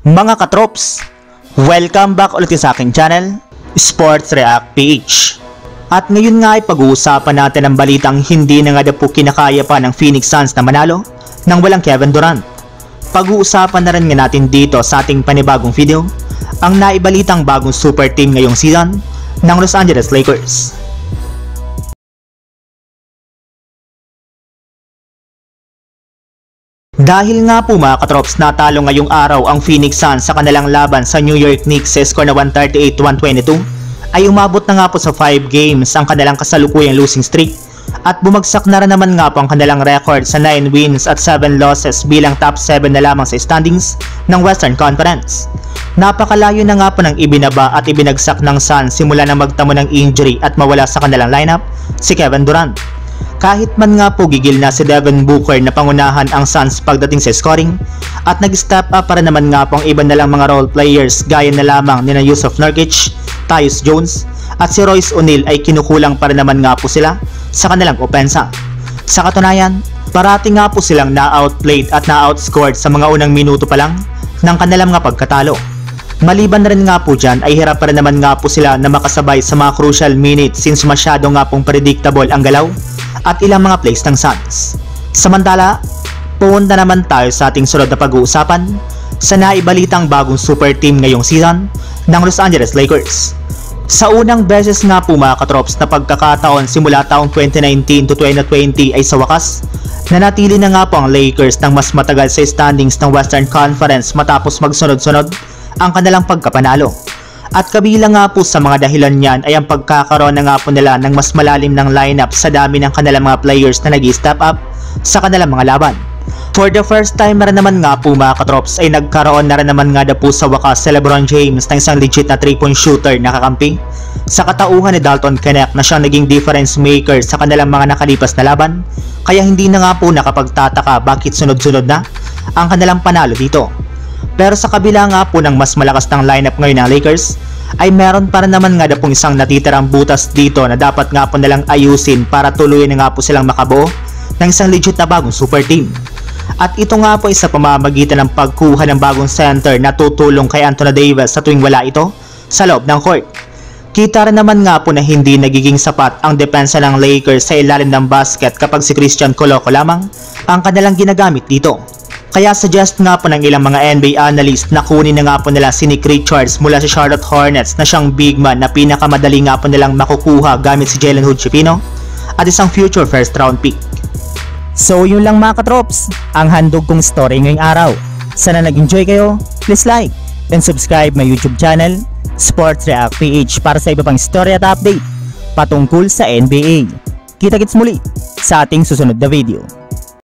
Mga katrops, welcome back ulit sa aking channel, Sports React PH. At ngayon nga ay pag-uusapan natin ang balitang hindi na nga po kinakaya pa ng Phoenix Suns na manalo nang walang Kevin Durant. Pag-uusapan na rin nga natin dito sa ating panibagong video ang naibalitang bagong super team ngayong season ng Los Angeles Lakers. Dahil nga po mga katrops, natalo ngayong araw ang Phoenix Suns sa kanilang laban sa New York Knicks sa score na 138-122, ay umabot na nga po sa 5 games ang kanilang kasalukuyang losing streak at bumagsak na rin naman nga po ang kanilang record sa 9 wins at 7 losses bilang top 7 na lamang sa standings ng Western Conference. Napakalayo na nga po ng ibinaba at ibinagsak ng Suns simula na magtamo ng injury at mawala sa kanilang lineup si Kevin Durant. Kahit man nga po gigil na si Devin Booker na pangunahan ang Suns pagdating sa scoring, at nag-step up para naman nga po ang iba na lang mga role players gaya na lamang ni Jusuf Nurkic, Tyus Jones at si Royce O'Neal ay kinukulang para naman nga po sila sa kanilang opensa. Sa katunayan, parati nga po silang na-outplayed at na-outscored sa mga unang minuto pa lang ng kanilang mga pagkatalo. Maliban na rin nga po dyan ay hirap pa rin naman nga po sila na makasabay sa mga crucial minutes since masyado nga pong predictable ang galaw at ilang mga plays ng Suns. Samantala, pumunta naman tayo sa ating sunod na pag-uusapan sa naibalitang bagong super team ngayong season ng Los Angeles Lakers. Sa unang beses nga po mga katrops na pagkakataon simula taong 2019 to 2020 ay sa wakas, nanatili na nga po ang Lakers ng mas matagal sa standings ng Western Conference matapos magsunod-sunod ang kanilang pagkapanalo. At kabilang nga po sa mga dahilan niyan ay ang pagkakaroon na nga po nila ng mas malalim ng lineup sa dami ng kanilang mga players na nag-step up sa kanilang mga laban. For the first time na rin naman nga po mga katrops ay nagkaroon na rin naman nga po sa wakas si LeBron James ng isang legit na 3-point shooter na kakampi sa katauhan ni Dalton Knecht na siyang naging difference maker sa kanilang mga nakalipas na laban, kaya hindi na nga po nakapagtataka bakit sunod-sunod na ang kanilang panalo dito. Pero sa kabila nga po ng mas malakas ng lineup ngayon ng Lakers, ay meron pa rin naman nga pong isang natitirang butas dito na dapat nga po nilang ayusin para tuluyan na nga po silang makabuo ng isang legit na bagong super team. At ito nga po ay sa pamamagitan ng pagkuha ng bagong center na tutulong kay Anthony Davis sa tuwing wala ito sa loob ng court. Kita rin naman nga po na hindi nagiging sapat ang depensa ng Lakers sa ilalim ng basket kapag si Christian Coloco lamang ang kanilang ginagamit dito. Kaya suggest nga po ng ilang mga NBA analyst na kunin na nga po nila si Nick Richards mula sa Charlotte Hornets na siyang big man na pinakamadali nga po nilang makukuha gamit si Jalen Hood-Schifino at isang future first round pick. So yun lang mga katrops, ang handog kong story ngayong araw. Sana nag-enjoy kayo, please like and subscribe my YouTube channel, Sports React PH, para sa iba pang story at update patungkol sa NBA. Kita-kits muli sa ating susunod na video.